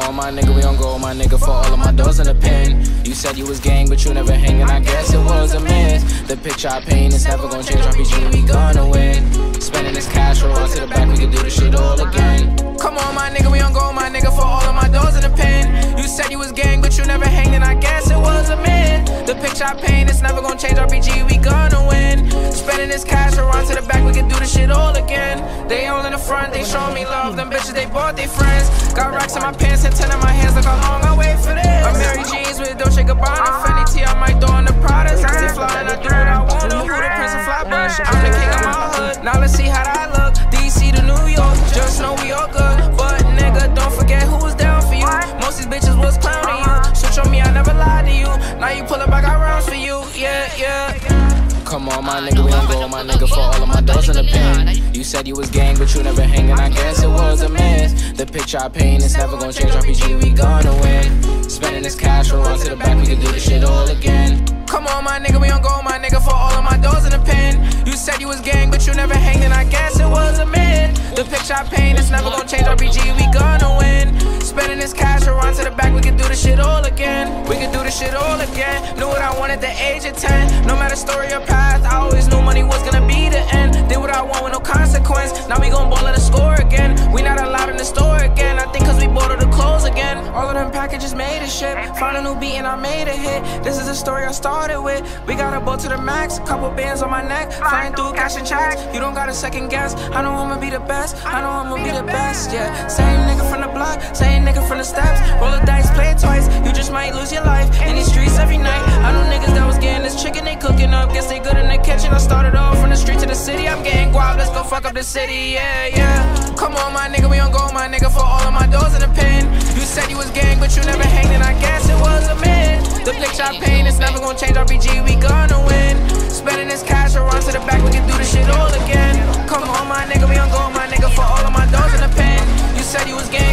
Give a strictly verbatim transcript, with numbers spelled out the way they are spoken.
on, my nigga, we on go, my nigga, for all of my doors in the pen. You said you was gang, but you never hanging, I guess it was a miss. The picture I paint is never gonna change, R P G, we gonna win. Spending this cash, roll on to the back, we can do this shit all again. Come on, my nigga, we on go, my nigga, for all of my doors in the pen. You said you was gang, but you never hanging, I guess it was a myth. The picture I paint is never gonna change, R P G, we gonna win. Spending this cash, roll on to the back, we can do this shit all again. They all in the front, they show me love, them bitches, they bought they friends. Got racks in my pants and ten in my hands, look how long I wait for this. I'm Mary Jeans with Dolce Gabbana, Fendi T, I might throw on the Prada. sixty fly and I do what I wanna, who the prince of Flatbush? I'm the king of my hood, now let's see how that look. D C to New York, just know we all good. But nigga, don't forget who was down for you. Most these bitches was clowning you. Switch on me, I never lied to you. Now you pull up, I got rounds for you, yeah, yeah. Come on, my nigga, we on go, my nigga, for all of my doors in the pen. You said you was gang, but you never hanging, I guess it was a miss. The picture I paint is never gonna change, R P G, we gonna win. Spending this cash, roll on to the back, we can do this shit all again. Come on, my nigga, we on go, my nigga, for all of my doors in the pen. You said you was gang, but you never hanging, I guess it was a myth. The picture I paint is never gonna change, R P G, we gonna win. Spending this cash, roll on to the back, we can do this shit all again. We can do this shit all again. Knew what I wanted at the age of ten. No matter story or path, I always knew money was gonna be the end. Did what I want with no consequence. Now we gon' ball at the score again. We not allowed in the store again. I think cause we bought all the clothes again. All of them packages made a shit. Found a new beat and I made a hit. This is the story I started with. We got a boat to the max, couple bands on my neck, flying through cash and checks. You don't got a second guess. I know I'ma be the best. I know I'ma be the best, yeah. Same nigga from the block, same nigga from the steps. Roll the dice, play it twice. You just might lose your life in these streets every night. I know niggas that was getting this chicken, they cooking up. Guess they good in the kitchen. I started off from the street to the city. I'm getting guap, let's go fuck up the city, yeah, yeah. Come on, my nigga, we on go, my nigga, for all of my doors in the pen. You said you was gang, but you never hanged, and I guess it was a myth. The picture I paint is never gonna change, R P G, we gonna win. Spending this cash, or run to the back, we can do this shit all again. Come on, my nigga, we on go, my nigga, for all of my doors in the pen. You said you was gang,